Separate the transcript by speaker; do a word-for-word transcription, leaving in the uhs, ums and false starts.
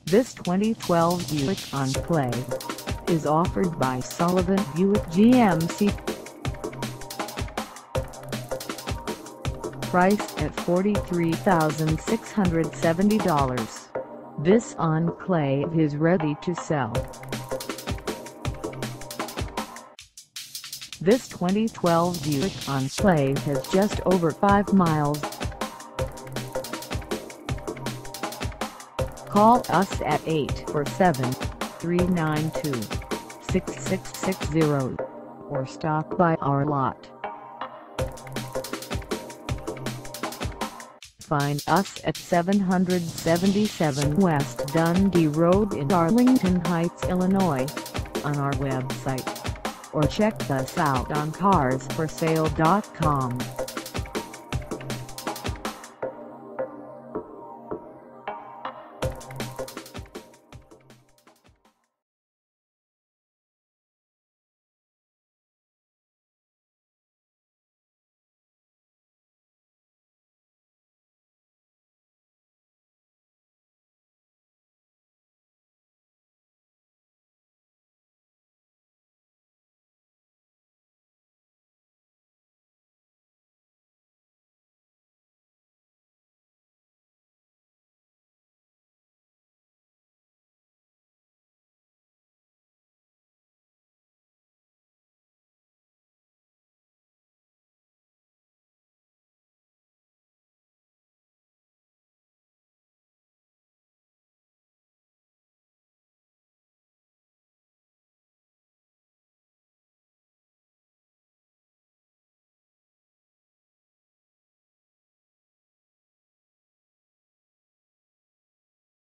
Speaker 1: This twenty twelve Buick Enclave is offered by Sullivan Buick G M C. Priced at forty-three thousand six hundred seventy dollars, this Enclave is ready to sell. This twenty twelve Buick Enclave has just over five miles. Call us at eight four seven, three nine two, six six six zero or stop by our lot. Find us at seven seventy-seven West Dundee Road in Arlington Heights, Illinois, on our website, or check us out on cars for sale dot com.